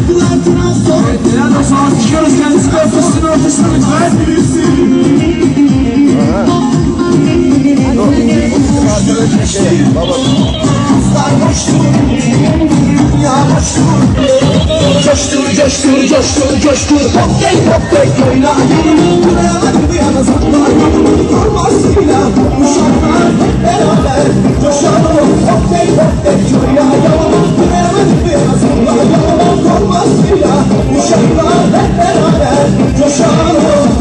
Evet, helal olsun. Alkışlıyoruz kendisini. Ortasını lütfen. Coştur Hokkey oynayalım. Kıramak bir yana saklayalım. Karmasıyla uşaklar beraber coşalım. Hokkey oynayalım. Kıramak bir yana saklayalım. Karmasıyla uşaklar beraber coşalım.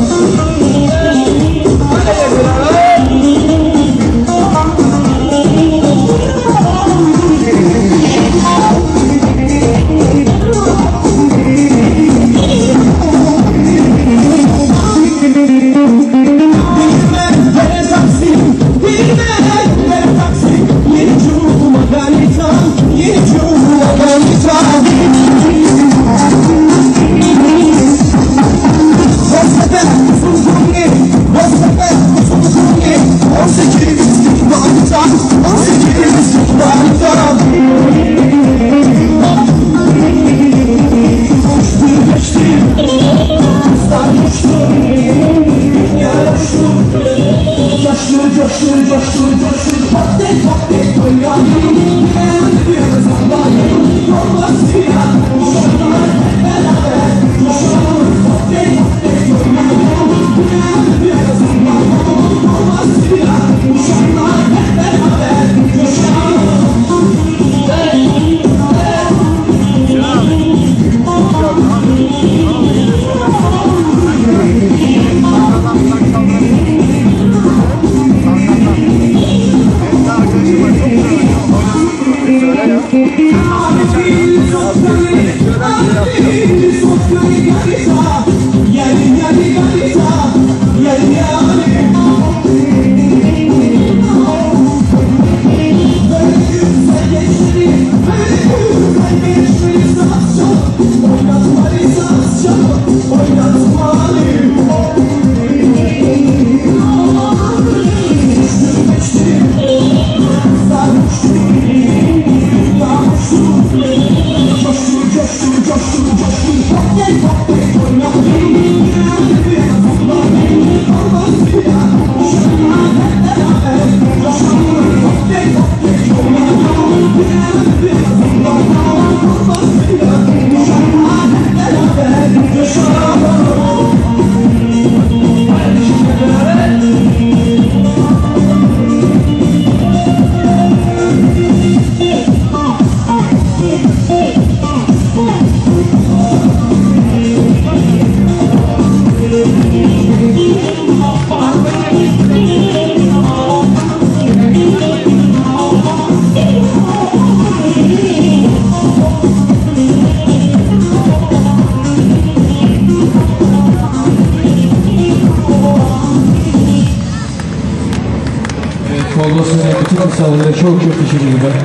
Kolbasına bütün insanlara çok teşekkür ederim.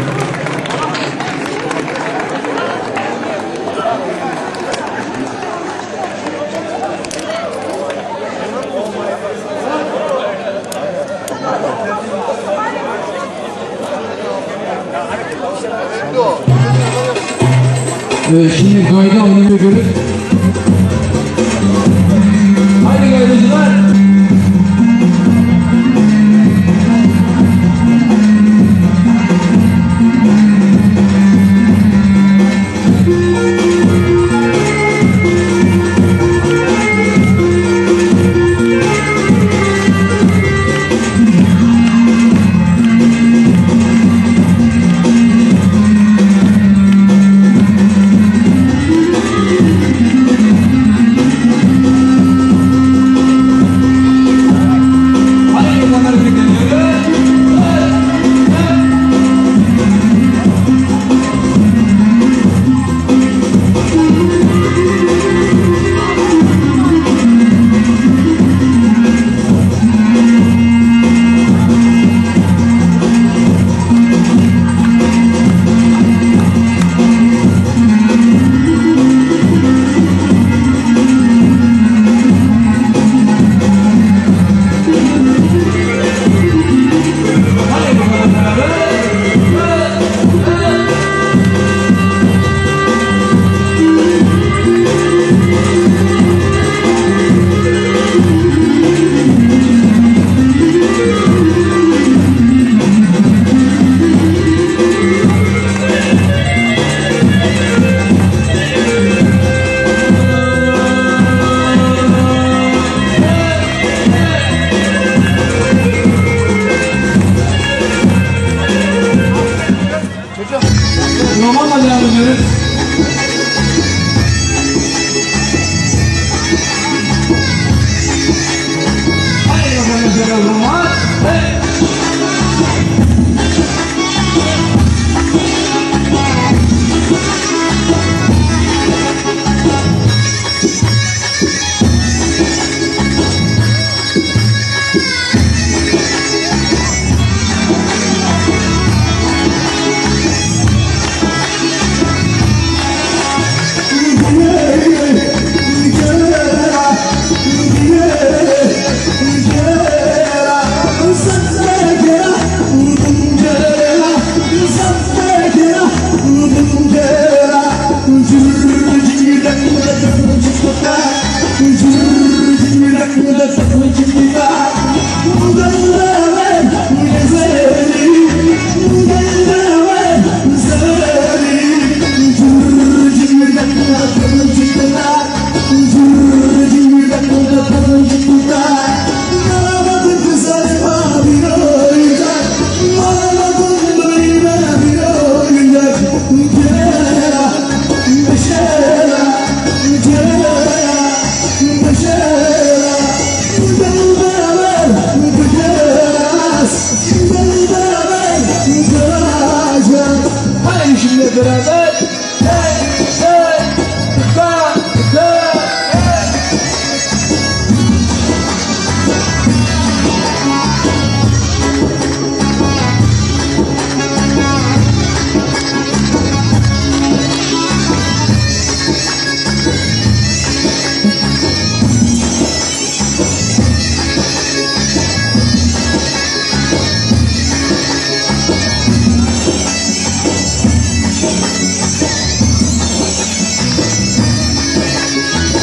Şimdi gayda oynamaya göre haydi gaydacılar.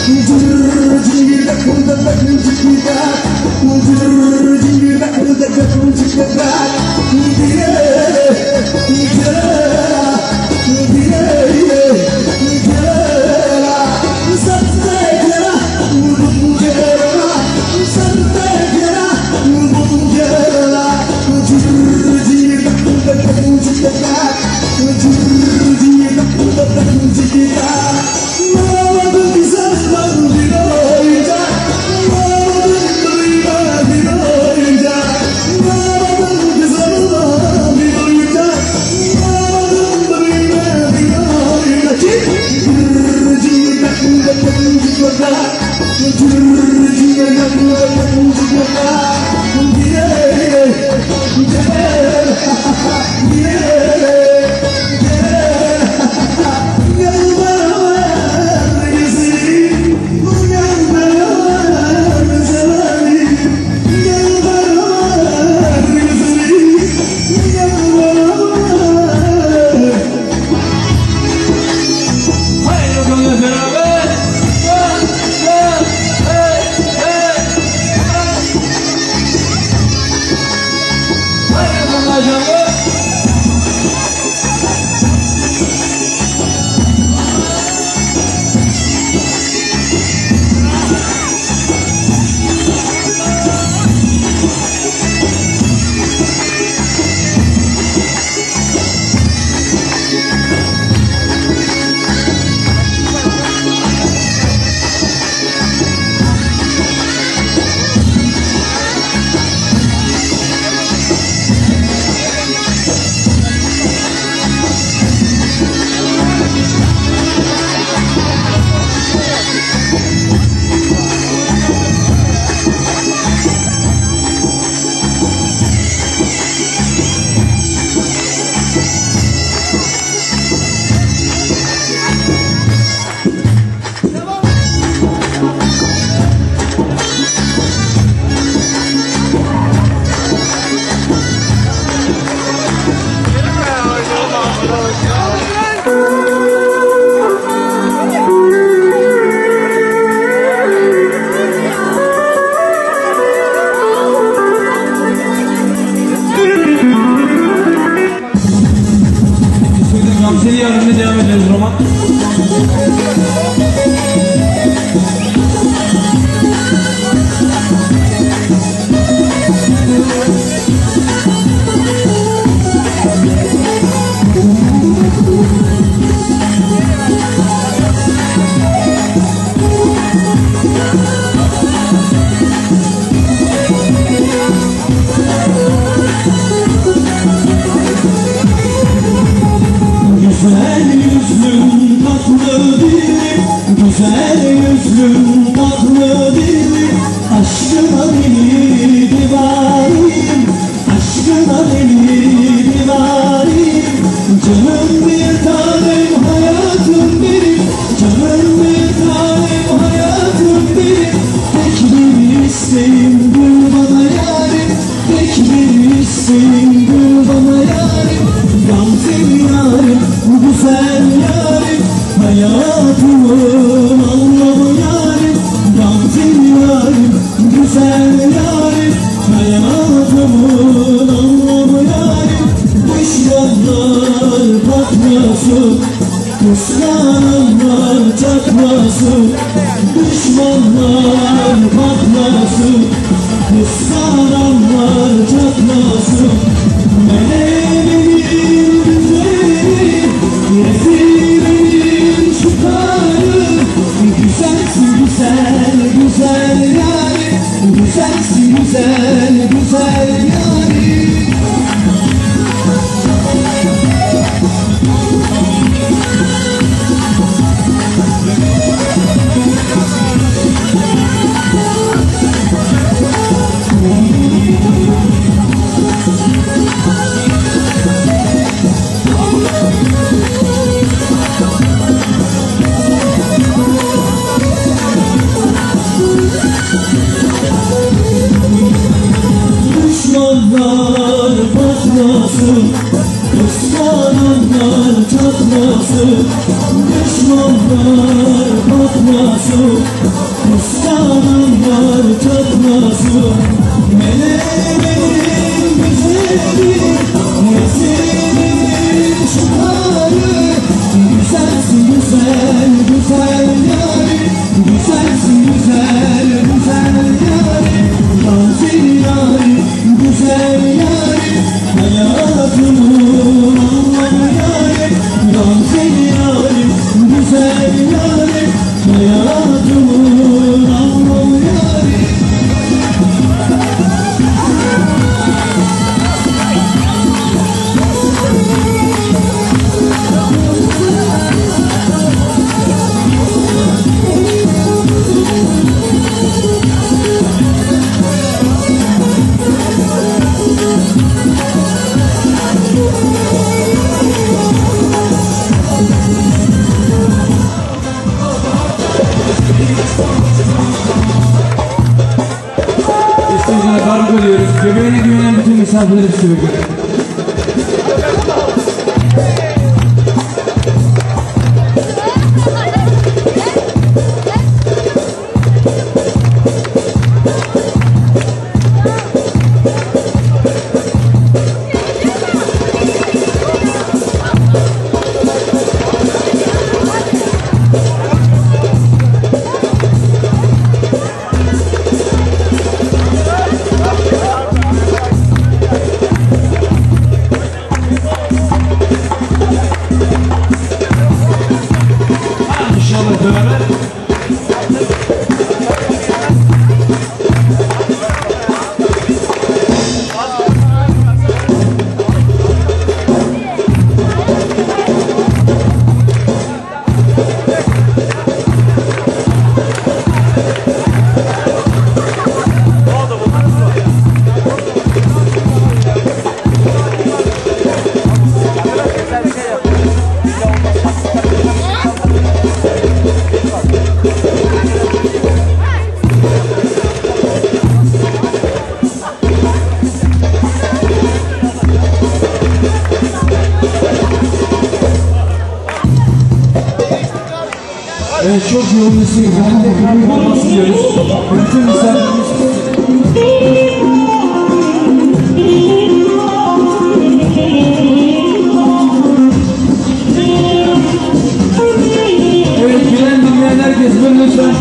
Gamseli yarımda devam ederiz roman. Güzel yüzlüm tatlı dilim, güzel yüzlüm tatlı dilim, aşkına beni divarim, aşkına beni divarim. Canım bir tanem hayatım benim, canım bir tanem hayatım benim. Tek bir isteğim gül bana yarim, tek bir isteğim gül bana yarim. Gamzeli yarim, güzel yarim, hayatımın anlamı yarim. Gamzeli yarim, güzel yarim, hayatımın anlamı yarim. Düşmanlar patlasın, kıskananlar çatlasın. Düşmanlar patlasın, kıskananlar çatlasın. Benim güzelim, yezirim şu karı. Güzelsin güzel, güzel yarim, güzelsin güzel, güzel yarim. Düşmanlar patlasın, kıskananlar çatlasın. Düşmanlar patlasın, İsyanım var tatmasın. Meleğin güzeli, nezinin şımarı. Güzelsin güzel, güzel yâri. Güzelsin güzel, güzel yâri. Güzel yâri, güzel yâri. Hayatımın anlamı yâri. Güzel yâri, güzel yâri. Hayatımın anlamı yâri. İsteyicine kargo diyoruz. Göbeğine güvenen bütün misafirleri sürüyor. İnşallah beraber. Evet, çok yoğun bir şekilde olması diyoruz. Bütün misafirlerimiz evet, bilen bilmeyen herkes bunu lütfen.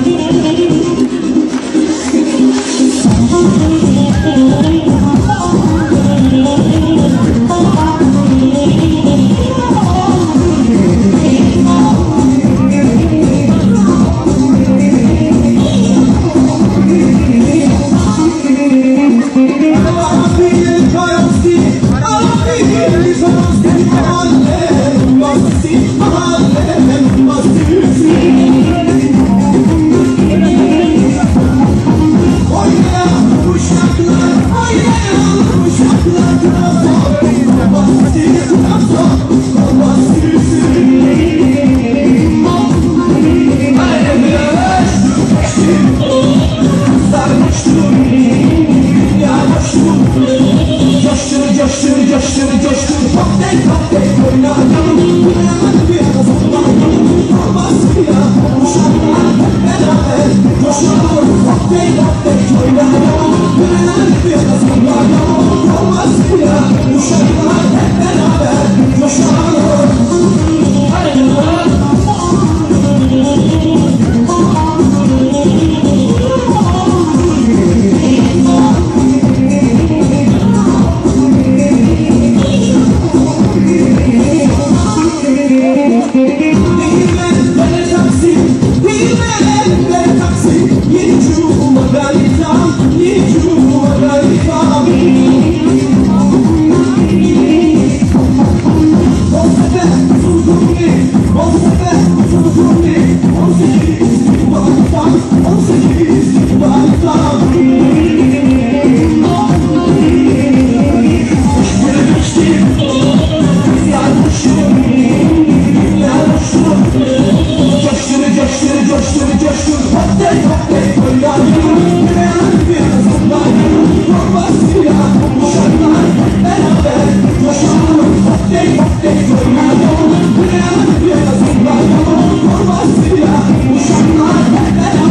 Beraber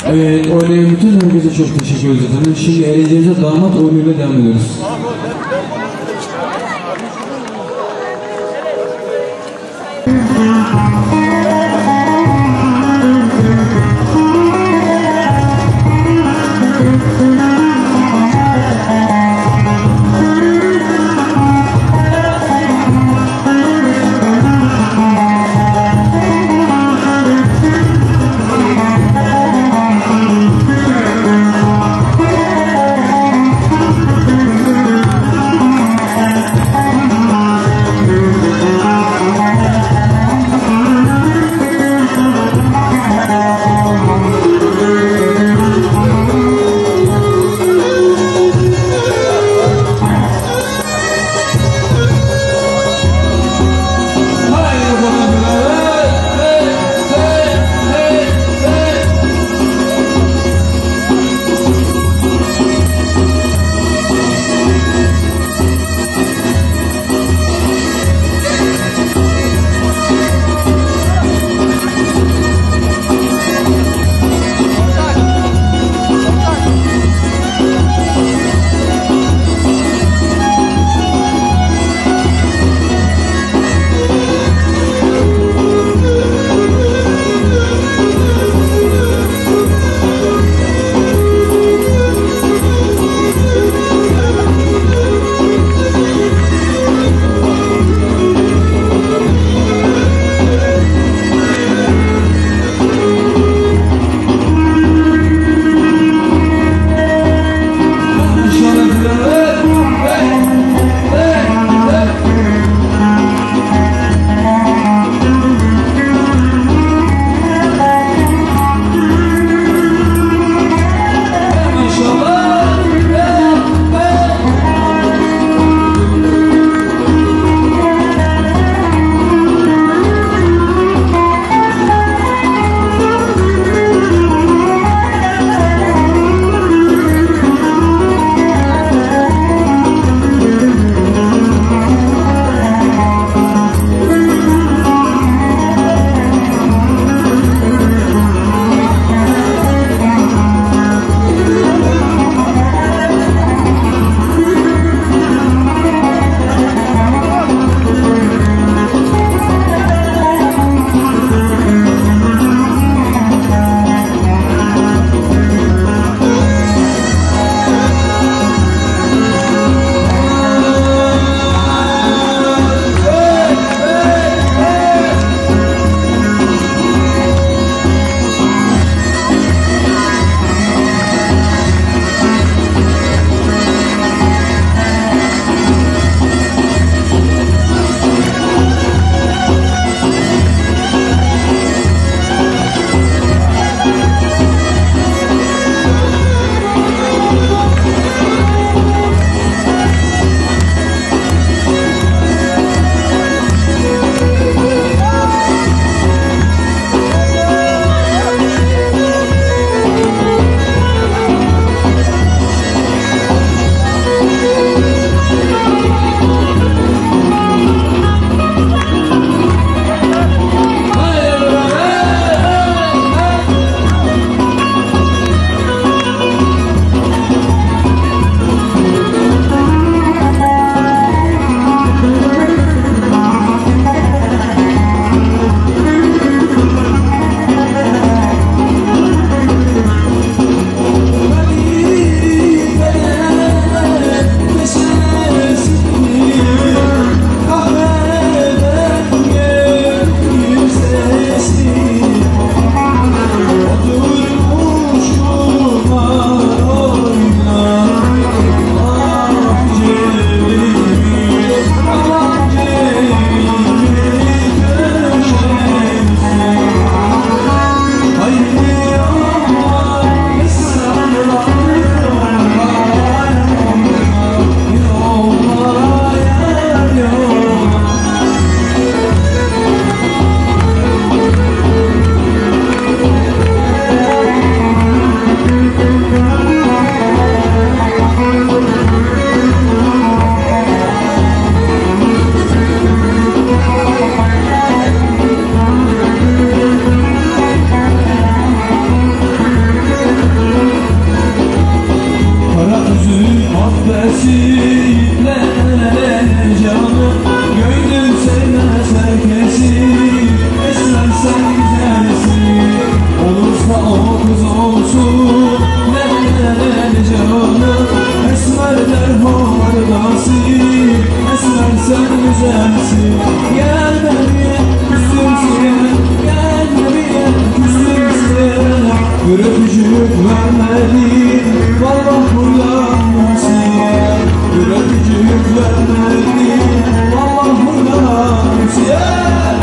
Evet, oynayan bütün herkese çok teşekkür ederim. Şimdi eğlencenize damat oyunuyla devam ediyoruz. öpücük vermedin, vallah buradan siye. Bir öpücük vermedin, vallah buradan siye.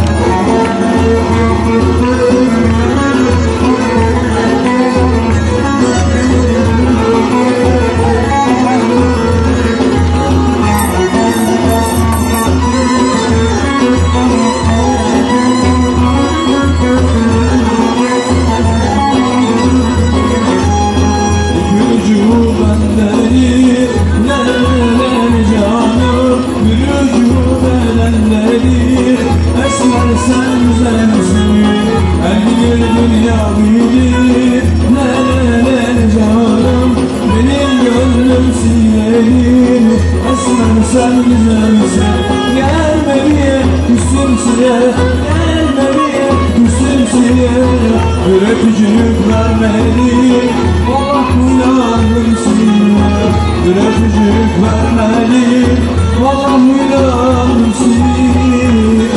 Sen güzelsin, gelmeye küsümsüye, gelmeye küsümsüye. Bir öpücük vermeli, Allah uyandım siye. Bir öpücük vermeli, Allah uyandım siye.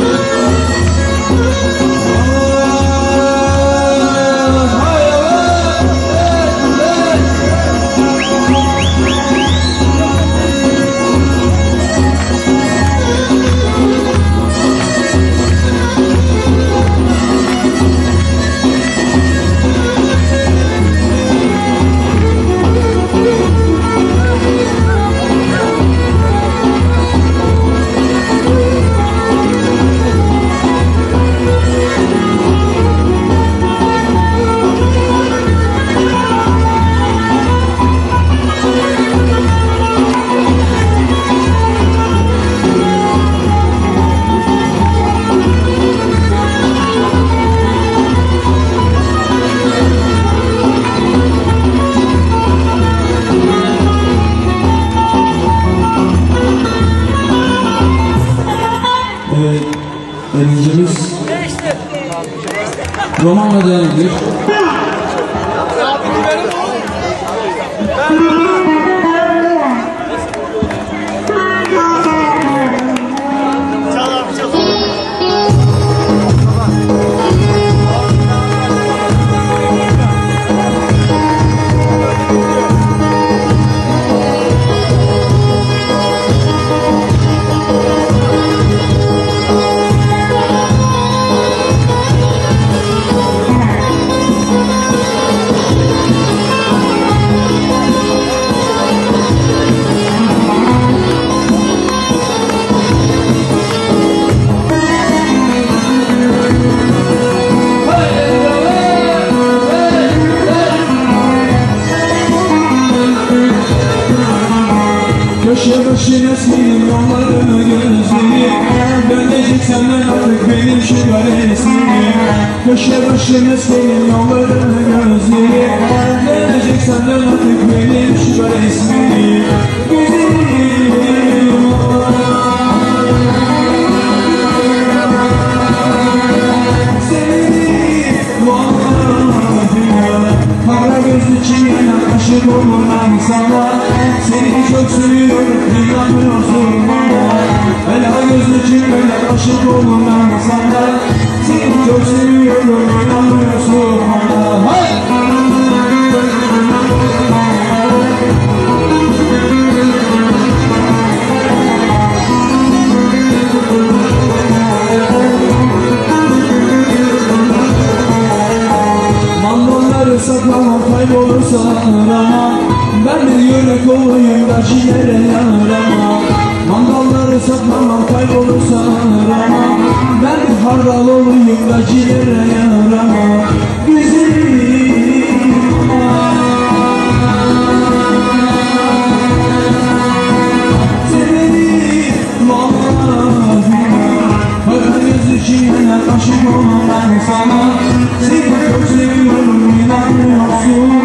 Öğrencimiz romanla devam ediyor. Köşe başı resmin yollarını gözleri, dönecek senden artık benim şu resmimi. Köşe başı resmin yollarını gözleri, dönecek senden artık benim şu resmimi. Kara gözlü çiğne aşık olunan sana, seni çok seviyorum, inanmıyorsun bana. Bela gözlü çiğne aşık olunan sana, seni çok seviyorum, inanmıyorsun bana. Saklamam kaybolursa arama, ben bir yürek olayım da ciğere yarama. Mandalları saklamam kaybolursa arama, ben bir hardal olayım da ciğere yarama. Güzelim seni vallahi, kara gözlü çiğne aşık olmam ben sana. Seni çok seviyorum, inanmıyorsun.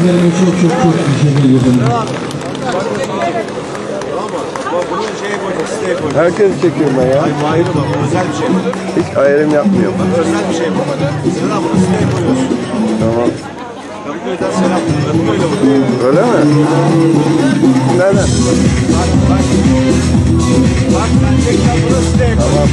Kardeşlerime çok teşekkür ederim. Herkes çekiyorum ben ya. Ayrı bak, özel bir şey. Hiç ayrım yapmıyor. Özel bir şey bu. Selam, siteye koyuyorsun. Tamam. Kadıköy'den selam. Kadıköy'le bu. Öyle mi? Nereden? Bak, ben çekeceğim bunu siteye koy. Tamam.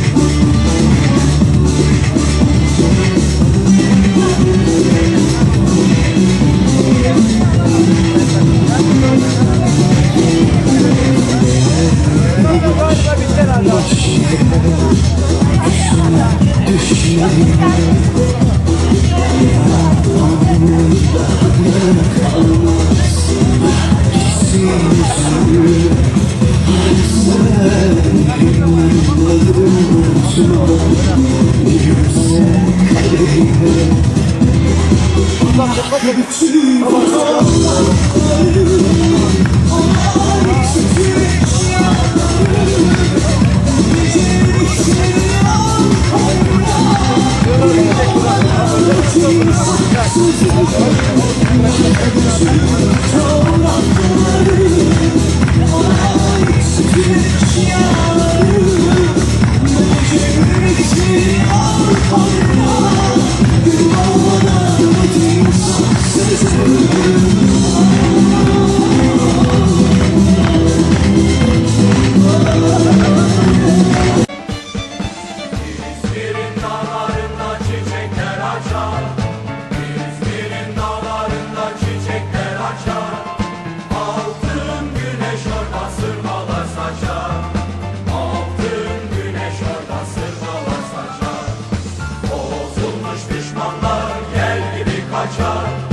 Düşmanlar gel gibi kaçar.